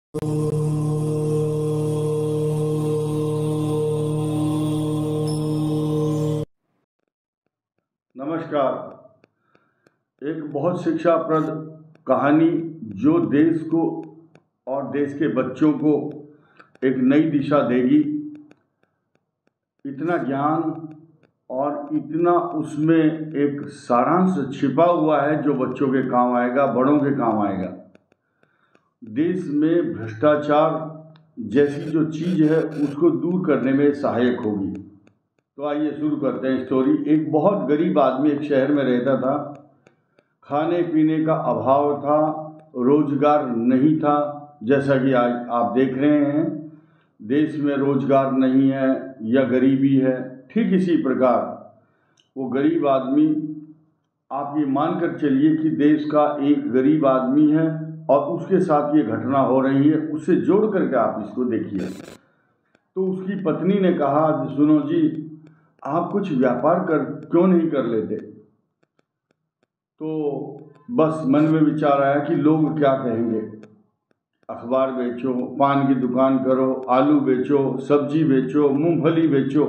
नमस्कार। एक बहुत शिक्षाप्रद कहानी जो देश को और देश के बच्चों को एक नई दिशा देगी। इतना ज्ञान और इतना उसमें एक सारांश छिपा हुआ है जो बच्चों के काम आएगा, बड़ों के काम आएगा। देश में भ्रष्टाचार जैसी जो चीज़ है उसको दूर करने में सहायक होगी। तो आइए शुरू करते हैं स्टोरी। एक बहुत गरीब आदमी एक शहर में रहता था। खाने पीने का अभाव था, रोजगार नहीं था। जैसा कि आज आप देख रहे हैं देश में रोजगार नहीं है या गरीबी है। ठीक इसी प्रकार वो गरीब आदमी, आप ये मानकर चलिए कि देश का एक गरीब आदमी है और उसके साथ ये घटना हो रही है। उससे जोड़ करके आप इसको देखिए। तो उसकी पत्नी ने कहा, सुनो जी, आप कुछ व्यापार क्यों नहीं कर लेते? तो बस मन में विचार आया कि लोग क्या कहेंगे। अखबार बेचो, पान की दुकान करो, आलू बेचो, सब्जी बेचो, मूंगफली बेचो।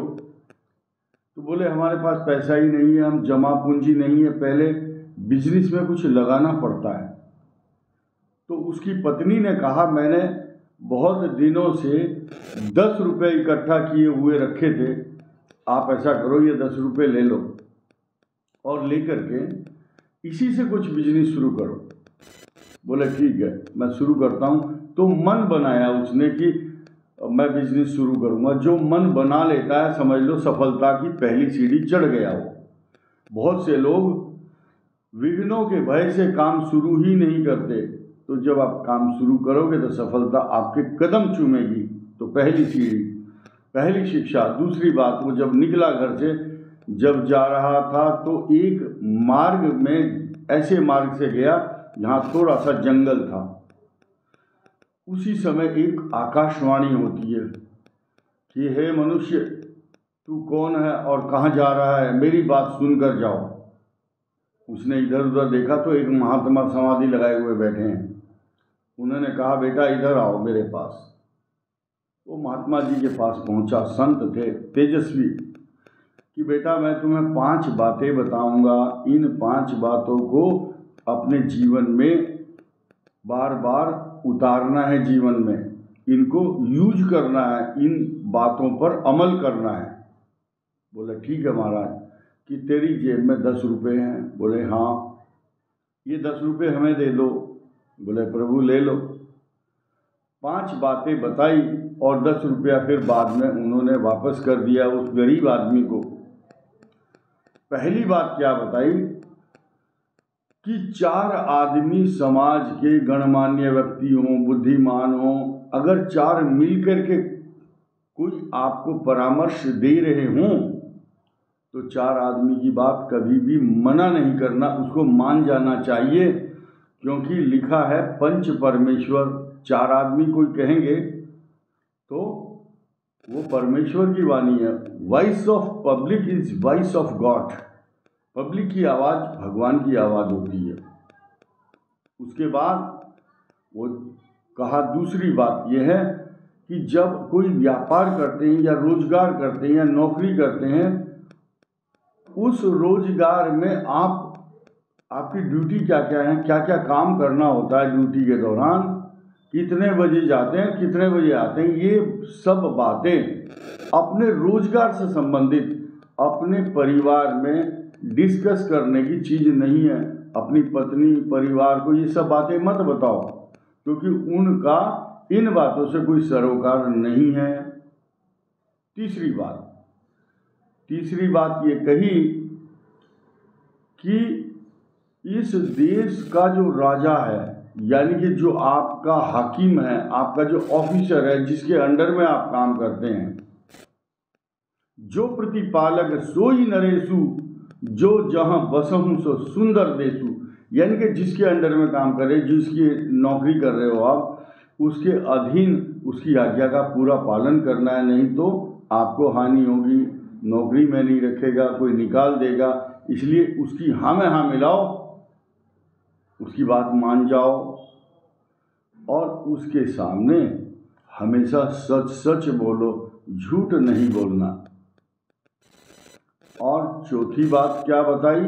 तो बोले हमारे पास पैसा ही नहीं है, हम जमा पूंजी नहीं है, पहले बिजनेस में कुछ लगाना पड़ता है। तो उसकी पत्नी ने कहा, मैंने बहुत दिनों से 10 रुपये इकट्ठा किए हुए रखे थे, आप ऐसा करो ये 10 रुपये ले लो और लेकर के इसी से कुछ बिजनेस शुरू करो। बोले ठीक है, मैं शुरू करता हूँ। तो मन बनाया उसने कि मैं बिजनेस शुरू करूँगा। जो मन बना लेता है समझ लो सफलता की पहली सीढ़ी चढ़ गया वो। बहुत से लोग विघ्नों के भय से काम शुरू ही नहीं करते। तो जब आप काम शुरू करोगे तो सफलता आपके कदम चूमेगी। तो पहली सीढ़ी, पहली शिक्षा। दूसरी बात, वो जब निकला घर से, जब जा रहा था तो एक मार्ग में, ऐसे मार्ग से गया जहाँ थोड़ा सा जंगल था। उसी समय एक आकाशवाणी होती है कि हे मनुष्य, तू कौन है और कहाँ जा रहा है, मेरी बात सुनकर जाओ। उसने इधर उधर देखा तो एक महात्मा समाधि लगाए हुए बैठे हैं। उन्होंने कहा, बेटा इधर आओ मेरे पास। वो महात्मा जी के पास पहुंचा। संत थे, तेजस्वी, कि बेटा मैं तुम्हें 5 बातें बताऊंगा। इन 5 बातों को अपने जीवन में बार बार उतारना है, जीवन में इनको यूज करना है, इन बातों पर अमल करना है। बोले ठीक है महाराज। कि तेरी जेब में 10 रुपये हैं? बोले हाँ। ये 10 रुपये हमें दे दो। बोले प्रभु ले लो। 5 बातें बताई और 10 रुपया फिर बाद में उन्होंने वापस कर दिया उस गरीब आदमी को। पहली बात क्या बताई कि 4 आदमी समाज के गणमान्य व्यक्ति हों, बुद्धिमान हों, अगर 4 मिलकर के कोई आपको परामर्श दे रहे हों तो 4 आदमी की बात कभी भी मना नहीं करना, उसको मान जाना चाहिए। क्योंकि लिखा है पंच परमेश्वर, 4 आदमी कोई कहेंगे तो वो परमेश्वर की वाणी है। Voice of public is voice of God. Public की आवाज़ भगवान की आवाज़ होती है। उसके बाद वो कहा, दूसरी बात यह है कि जब कोई व्यापार करते हैं या रोजगार करते हैं या नौकरी करते हैं, उस रोजगार में आपकी ड्यूटी क्या क्या है, क्या क्या काम करना होता है ड्यूटी के दौरान, कितने बजे जाते हैं, कितने बजे आते हैं, ये सब बातें अपने रोजगार से संबंधित अपने परिवार में डिस्कस करने की चीज़ नहीं है। अपनी पत्नी, परिवार को ये सब बातें मत बताओ, क्योंकि उनका इन बातों से कोई सरोकार नहीं है। तीसरी बात ये कही कि इस देश का जो राजा है, यानी कि जो आपका हाकिम है, आपका जो ऑफिसर है, जिसके अंडर में आप काम करते हैं, जो प्रतिपालक सोई नरेशु, जो जहाँ बसहु सो सुंदर देशु, यानी कि जिसके अंडर में काम करे, जिसकी नौकरी कर रहे हो आप, उसके अधीन उसकी आज्ञा का पूरा पालन करना है, नहीं तो आपको हानि होगी, नौकरी में नहीं रखेगा, कोई निकाल देगा। इसलिए उसकी हाँ में हाँ मिलाओ, उसकी बात मान जाओ और उसके सामने हमेशा सच सच बोलो, झूठ नहीं बोलना। और चौथी बात क्या बताई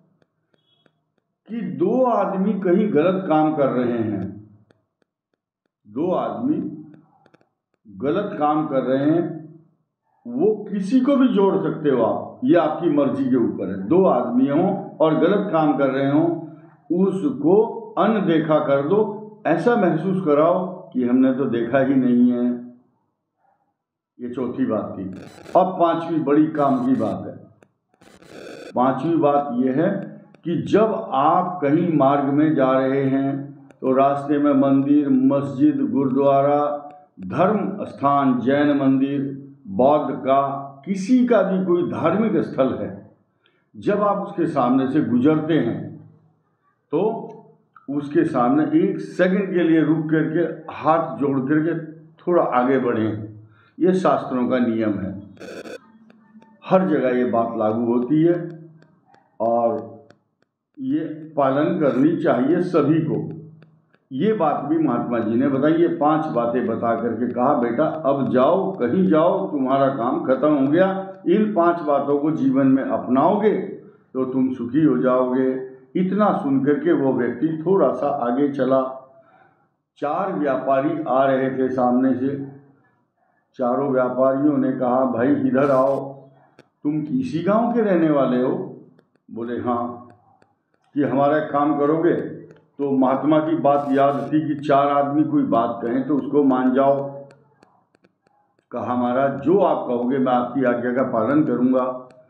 कि दो आदमी कहीं गलत काम कर रहे हैं, दो आदमी गलत काम कर रहे हैं, वो किसी को भी जोड़ सकते हो आप, ये आपकी मर्जी के ऊपर है। दो आदमी हों और गलत काम कर रहे हों, उसको अनदेखा कर दो, ऐसा महसूस कराओ कि हमने तो देखा ही नहीं है। ये चौथी बात थी। अब पांचवी बड़ी काम की बात है। पांचवी बात यह है कि जब आप कहीं मार्ग में जा रहे हैं तो रास्ते में मंदिर, मस्जिद, गुरुद्वारा, धर्म स्थान, जैन मंदिर, बौद्ध का, किसी का भी कोई धार्मिक स्थल है, जब आप उसके सामने से गुजरते हैं तो उसके सामने 1 सेकंड के लिए रुक करके हाथ जोड़ करके थोड़ा आगे बढ़ें। ये शास्त्रों का नियम है, हर जगह ये बात लागू होती है और ये पालन करनी चाहिए सभी को। ये बात भी महात्मा जी ने बताई। ये 5 बातें बता करके कहा, बेटा अब जाओ, कहीं जाओ, तुम्हारा काम खत्म हो गया। इन 5 बातों को जीवन में अपनाओगे तो तुम सुखी हो जाओगे। इतना सुन करके वो व्यक्ति थोड़ा सा आगे चला। 4 व्यापारी आ रहे थे सामने से। चारों व्यापारियों ने कहा, भाई इधर आओ, तुम इसी गांव के रहने वाले हो? बोले हाँ। कि हमारा काम करोगे? तो महात्मा की बात याद थी कि 4 आदमी कोई बात कहें तो उसको मान जाओ। कहा महाराज जो आप कहोगे मैं आपकी आज्ञा का पालन करूंगा।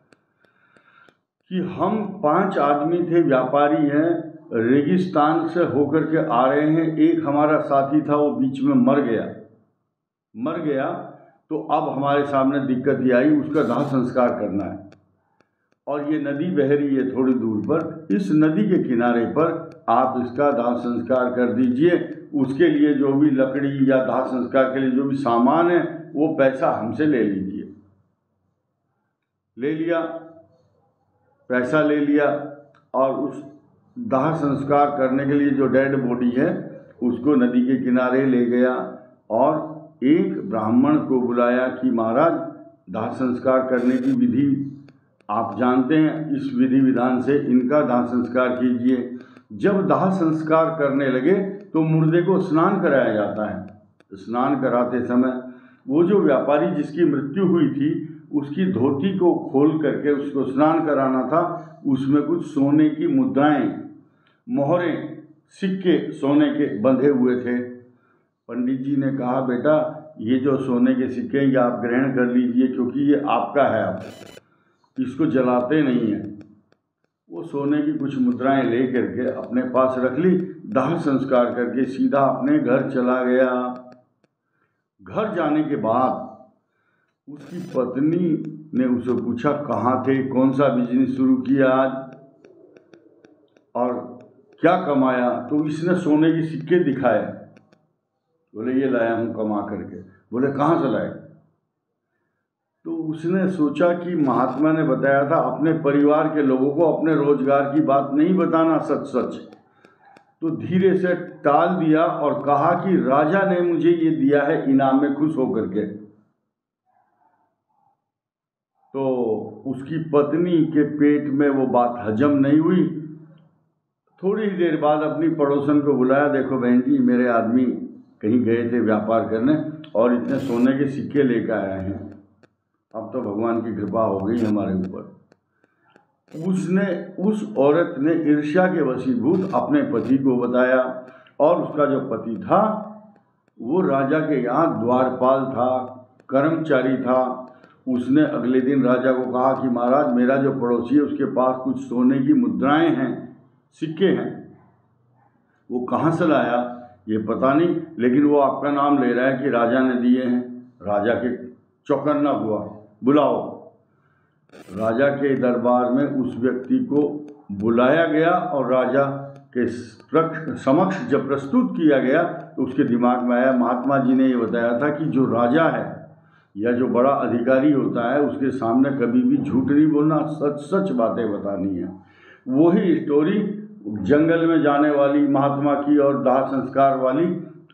कि हम 5 आदमी थे, व्यापारी हैं, रेगिस्तान से होकर के आ रहे हैं। एक हमारा साथी था, वो बीच में मर गया तो अब हमारे सामने दिक्कत ये आई, उसका दाह संस्कार करना है। और ये नदी बह रही है थोड़ी दूर पर, इस नदी के किनारे पर आप इसका दाह संस्कार कर दीजिए। उसके लिए जो भी लकड़ी या दाह संस्कार के लिए जो भी सामान है वो पैसा हमसे ले लीजिए। ले लिया, पैसा ले लिया और उस दाह संस्कार करने के लिए जो डेड बॉडी है उसको नदी के किनारे ले गया और एक ब्राह्मण को बुलाया कि महाराज दाह संस्कार करने की विधि आप जानते हैं, इस विधि विधान से इनका दाह संस्कार कीजिए। जब दाह संस्कार करने लगे तो मुर्दे को स्नान कराया जाता है। स्नान कराते समय वो जो व्यापारी जिसकी मृत्यु हुई थी उसकी धोती को खोल करके उसको स्नान कराना था। उसमें कुछ सोने की मुद्राएं, मोहरें, सिक्के सोने के बंधे हुए थे। पंडित जी ने कहा, बेटा ये जो सोने के सिक्के ये आप ग्रहण कर लीजिए क्योंकि ये आपका है, आप इसको जलाते नहीं हैं। वो सोने की कुछ मुद्राएं ले करके अपने पास रख ली, दाह संस्कार करके सीधा अपने घर चला गया। घर जाने के बाद उसकी पत्नी ने उसे पूछा, कहाँ थे, कौन सा बिजनेस शुरू किया आज और क्या कमाया? तो इसने सोने के सिक्के दिखाए। बोले ये लाया हूँ कमा करके। बोले कहाँ से लाए? तो उसने सोचा कि महात्मा ने बताया था अपने परिवार के लोगों को अपने रोजगार की बात नहीं बताना सच सच। तो धीरे से टाल दिया और कहा कि राजा ने मुझे ये दिया है इनाम में, खुश होकर के। तो उसकी पत्नी के पेट में वो बात हजम नहीं हुई। थोड़ी ही देर बाद अपनी पड़ोसन को बुलाया, देखो बहन जी मेरे आदमी कहीं गए थे व्यापार करने और इतने सोने के सिक्के लेकर आए हैं, अब तो भगवान की कृपा हो गई हमारे ऊपर। उस औरत ने ईर्ष्या के वशीभूत अपने पति को बताया और उसका जो पति था वो राजा के यहाँ द्वारपाल था, कर्मचारी था। उसने अगले दिन राजा को कहा कि महाराज मेरा जो पड़ोसी है उसके पास कुछ सोने की मुद्राएं हैं, सिक्के हैं, वो कहाँ से लाया ये पता नहीं, लेकिन वो आपका नाम ले रहा है कि राजा ने दिए हैं। राजा के चौकन्ना हुआ, बुलाओ। राजा के दरबार में उस व्यक्ति को बुलाया गया और राजा के समक्ष जब प्रस्तुत किया गया तो उसके दिमाग में आया, महात्मा जी ने ये बताया था कि जो राजा है या जो बड़ा अधिकारी होता है उसके सामने कभी भी झूठ नहीं बोलना, सच सच बातें बतानी है। वही स्टोरी जंगल में जाने वाली महात्मा की और दाह संस्कार वाली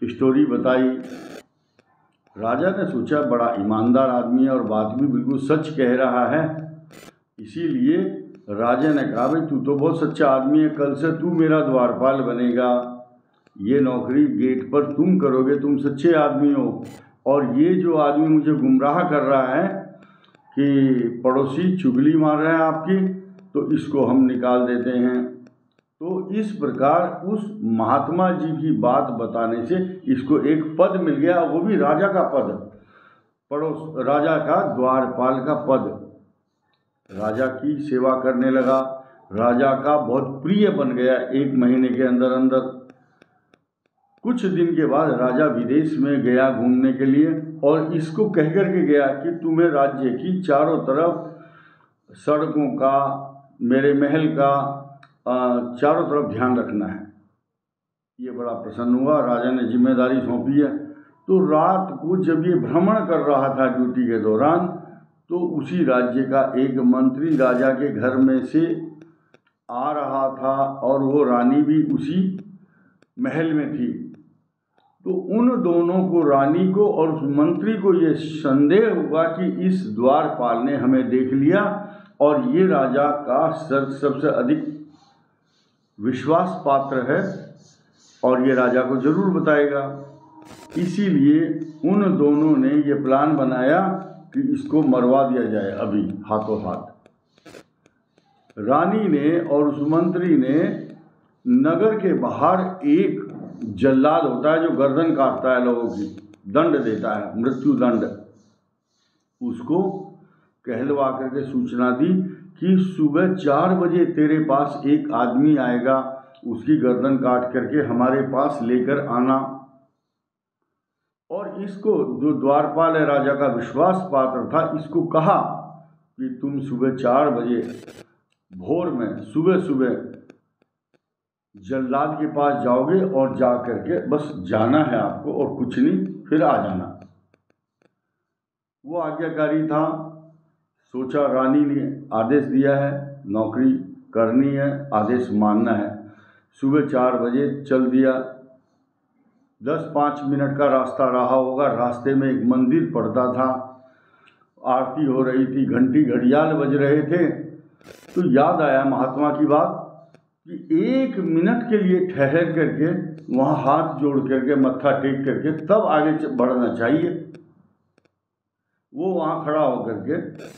स्टोरी बताई। राजा ने सोचा बड़ा ईमानदार आदमी है और बात भी बिल्कुल सच कह रहा है, इसीलिए राजा ने कहा भाई तू तो बहुत सच्चा आदमी है, कल से तू मेरा द्वारपाल बनेगा, ये नौकरी गेट पर तुम करोगे, तुम सच्चे आदमी हो। और ये जो आदमी मुझे गुमराह कर रहा है कि पड़ोसी चुगली मार रहा है आपकी, तो इसको हम निकाल देते हैं। तो इस प्रकार उस महात्मा जी की बात बताने से इसको एक पद मिल गया, वो भी राजा का पद, पड़ोस राजा का द्वारपाल का पद। राजा की सेवा करने लगा, राजा का बहुत प्रिय बन गया 1 महीने के अंदर अंदर। कुछ दिन के बाद राजा विदेश में गया घूमने के लिए और इसको कह कर के गया कि तुम्हें राज्य की चारों तरफ सड़कों का, मेरे महल का चारों तरफ ध्यान रखना है। ये बड़ा प्रसन्न हुआ, राजा ने जिम्मेदारी सौंपी है। तो रात को जब ये भ्रमण कर रहा था ड्यूटी के दौरान, तो उसी राज्य का एक मंत्री राजा के घर में से आ रहा था और वो रानी भी उसी महल में थी। तो उन दोनों को, रानी को और उस मंत्री को, ये संदेह हुआ कि इस द्वारपाल ने हमें देख लिया और ये राजा का सबसे अधिक विश्वास पात्र है और ये राजा को जरूर बताएगा। इसीलिए उन दोनों ने ये प्लान बनाया कि इसको मरवा दिया जाए अभी हाथों हाथ। रानी ने और उस मंत्री ने नगर के बाहर एक जल्लाद होता है जो गर्दन काटता है लोगों की, दंड देता है, मृत्यु दंड, उसको कहलवा करके सूचना दी कि सुबह 4 बजे तेरे पास एक आदमी आएगा, उसकी गर्दन काट करके हमारे पास लेकर आना। और इसको जो द्वारपाल है, राजा का विश्वास पात्र था, इसको कहा कि तुम सुबह 4 बजे भोर में सुबह सुबह जल्लाद के पास जाओगे और जा करके बस जाना है आपको और कुछ नहीं, फिर आ जाना। वो आज्ञाकारी था, सोचा रानी ने आदेश दिया है, नौकरी करनी है, आदेश मानना है। सुबह 4 बजे चल दिया। 10-5 मिनट का रास्ता रहा होगा, रास्ते में एक मंदिर पड़ता था, आरती हो रही थी, घंटी घड़ियाल बज रहे थे। तो याद आया महात्मा की बात कि 1 मिनट के लिए ठहर करके वहाँ हाथ जोड़ करके, मत्था टेक करके तब आगे बढ़ना चाहिए। वो वहाँ खड़ा होकर के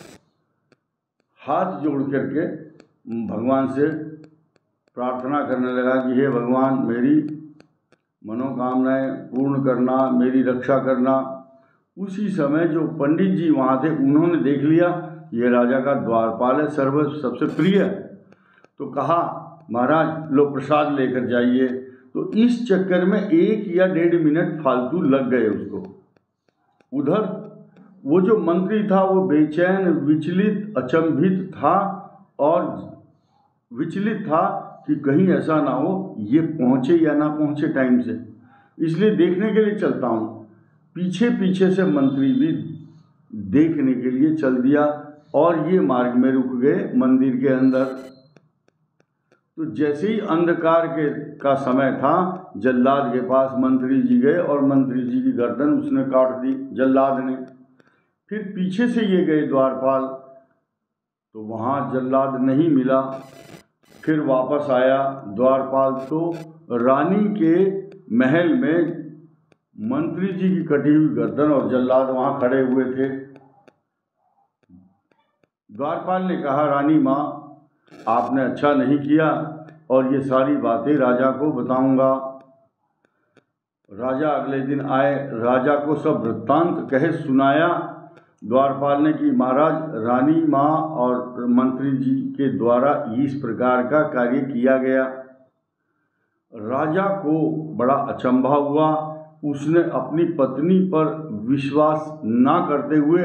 हाथ जोड़ करके भगवान से प्रार्थना करने लगा कि हे भगवान, मेरी मनोकामनाएं पूर्ण करना, मेरी रक्षा करना। उसी समय जो पंडित जी वहाँ थे, उन्होंने देख लिया ये राजा का द्वारपाल है, सबसे प्रिय। तो कहा महाराज लो प्रसाद लेकर जाइए। तो इस चक्कर में 1 या 1.5 मिनट फालतू लग गए उसको। उधर वो जो मंत्री था वो बेचैन, विचलित, अचंभित था और विचलित था कि कहीं ऐसा ना हो ये पहुँचे या ना पहुँचे टाइम से, इसलिए देखने के लिए चलता हूँ। पीछे पीछे से मंत्री भी देखने के लिए चल दिया और ये मार्ग में रुक गए मंदिर के अंदर। तो जैसे ही अंधकार का समय था, जल्लाद के पास मंत्री जी गए और मंत्री जी की गर्दन उसने काट दी, जल्लाद ने। फिर पीछे से ये गए द्वारपाल, तो वहाँ जल्लाद नहीं मिला। फिर वापस आया द्वारपाल, तो रानी के महल में मंत्री जी की कटी हुई गर्दन और जल्लाद वहाँ खड़े हुए थे। द्वारपाल ने कहा रानी माँ, आपने अच्छा नहीं किया और ये सारी बातें राजा को बताऊंगा। राजा अगले दिन आए, राजा को सब वृत्तांत कहे सुनाया। द्वारपाल ने कि महाराज, रानी माँ और मंत्री जी के द्वारा इस प्रकार का कार्य किया गया। राजा को बड़ा अचंभा हुआ। उसने अपनी पत्नी पर विश्वास ना करते हुए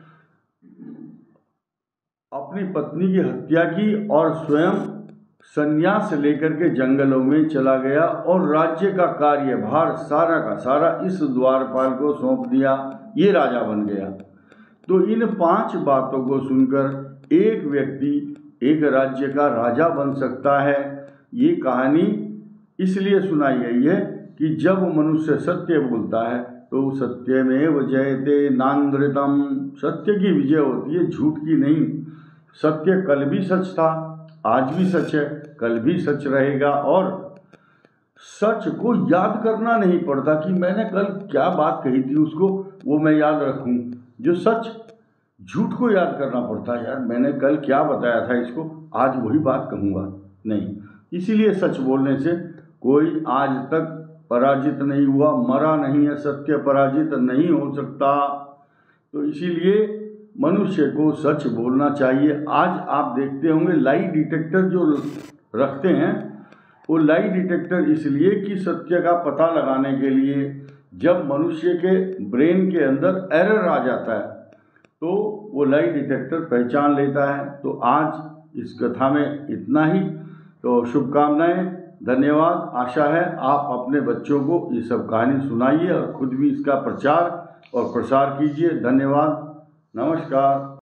अपनी पत्नी की हत्या की और स्वयं संन्यास लेकर के जंगलों में चला गया और राज्य का कार्यभार सारा का सारा इस द्वारपाल को सौंप दिया। ये राजा बन गया। तो इन 5 बातों को सुनकर एक व्यक्ति एक राज्य का राजा बन सकता है। ये कहानी इसलिए सुनाई गई है कि जब मनुष्य सत्य बोलता है तो सत्यमेव जयते नान्द्रितम, सत्य की विजय होती है, झूठ की नहीं। सत्य कल भी सच था, आज भी सच है, कल भी सच रहेगा। और सच को याद करना नहीं पड़ता कि मैंने कल क्या बात कही थी, उसको वो मैं याद रखूं। जो सच, झूठ को याद करना पड़ता है, यार मैंने कल क्या बताया था इसको, आज वही बात कहूँगा, नहीं। इसीलिए सच बोलने से कोई आज तक पराजित नहीं हुआ, मरा नहीं है, सत्य पराजित नहीं हो सकता। तो इसीलिए मनुष्य को सच बोलना चाहिए। आज आप देखते होंगे लाई डिटेक्टर जो रखते हैं, वो लाई डिटेक्टर इसलिए कि सत्य का पता लगाने के लिए। जब मनुष्य के ब्रेन के अंदर एरर आ जाता है तो वो लाई डिटेक्टर पहचान लेता है। तो आज इस कथा में इतना ही। तो शुभकामनाएं, धन्यवाद। आशा है आप अपने बच्चों को ये सब कहानी सुनाइए और खुद भी इसका प्रचार और प्रसार कीजिए। धन्यवाद, नमस्कार।